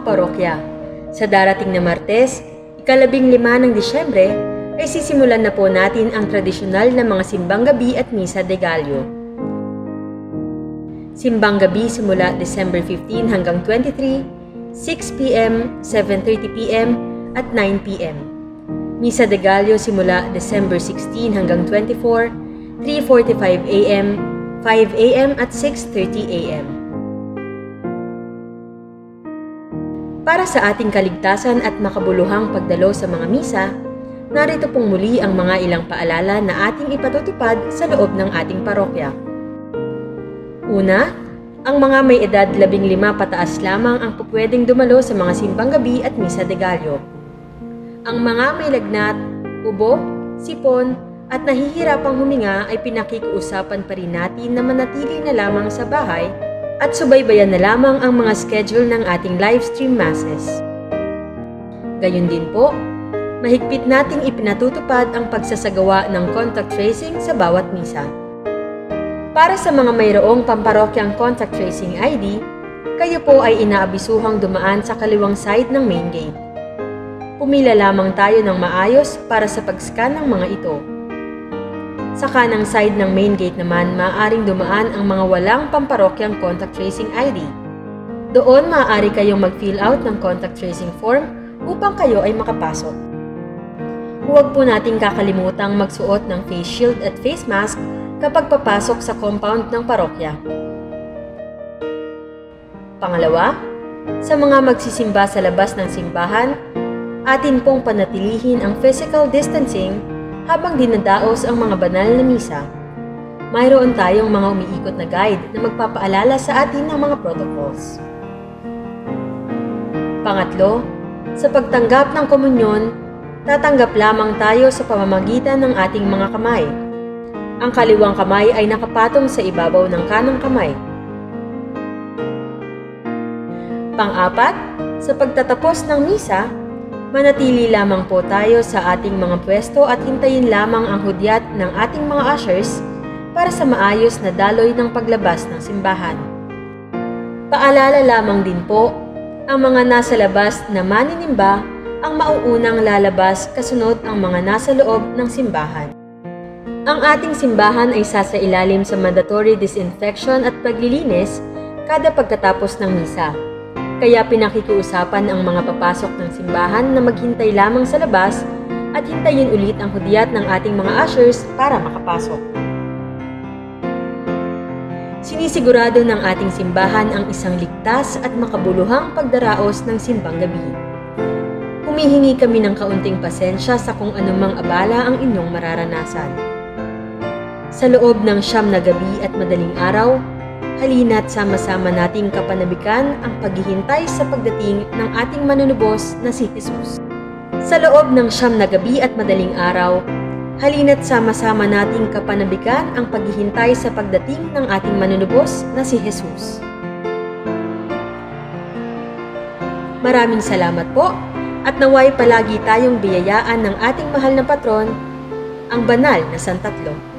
parokya. Sa darating na Martes, ika-15 ng Disyembre, ay sisimulan na po natin ang tradisyonal na mga simbang gabi at Misa de Gallo. Simbang gabi simula December 15 hanggang 23, 6 p.m., 7:30 p.m. at 9 p.m. Misa de Gallo simula December 16 hanggang 24, 3:45 a.m., 5 a.m. at 6:30 a.m. Para sa ating kaligtasan at makabuluhang pagdalo sa mga misa, narito pong muli ang mga ilang paalala na ating ipatutupad sa loob ng ating parokya. Una, ang mga may edad 15 pataas lamang ang pupwedeng dumalo sa mga simbang gabi at Misa de Gallo. Ang mga may lagnat, ubo, sipon, at nahihirapang huminga ay pinakikiusapan pa rin natin na manatili na lamang sa bahay at subaybayan na lamang ang mga schedule ng ating live stream masses. Gayun din po, mahigpit nating ipinatutupad ang pagsasagawa ng contact tracing sa bawat misa. Para sa mga mayroong pamparokyang contact tracing ID, kayo po ay inaabisuhang dumaan sa kaliwang side ng main gate. Pumila lamang tayo ng maayos para sa pag-scan ng mga ito. Sa kanang side ng main gate naman, maaaring dumaan ang mga walang pamparokyang contact tracing ID. Doon maaari kayong mag-fill out ng contact tracing form upang kayo ay makapasok. Huwag po nating kakalimutang magsuot ng face shield at face mask kapag papasok sa compound ng parokya. Pangalawa, sa mga magsisimba sa labas ng simbahan, atin pong panatilihin ang physical distancing habang dinadaos ang mga banal na misa. Mayroon tayong mga umiikot na guide na magpapaalala sa atin ng mga protocols. Pangatlo, sa pagtanggap ng komunyon, tatanggap lamang tayo sa pamamagitan ng ating mga kamay. Ang kaliwang kamay ay nakapatong sa ibabaw ng kanang kamay. Pang-apat, sa pagtatapos ng misa, manatili lamang po tayo sa ating mga pwesto at hintayin lamang ang hudyat ng ating mga ushers para sa maayos na daloy ng paglabas ng simbahan. Paalala lamang din po, ang mga nasa labas na maninimba ang mauunang lalabas kasunod ang mga nasa loob ng simbahan. Ang ating simbahan ay sasailalim sa mandatory disinfection at paglilinis kada pagkatapos ng misa. Kaya pinakikiusapan ang mga papasok ng simbahan na maghintay lamang sa labas at hintayin ulit ang hudyat ng ating mga ushers para makapasok. Sinisigurado ng ating simbahan ang isang ligtas at makabuluhang pagdaraos ng simbang gabi. Humihingi kami ng kaunting pasensya sa kung anumang abala ang inyong mararanasan. Sa loob ng 9 na gabi at madaling araw, halina't sama-sama nating kapanabikan ang paghihintay sa pagdating ng ating manunubos na si Jesus. Sa loob ng 9 na gabi at madaling araw, halina't sama-sama nating kapanabikan ang paghihintay sa pagdating ng ating manunubos na si Jesus. Maraming salamat po at naway palagi tayong biyayaan ng ating mahal na patron, ang banal na Santatlo.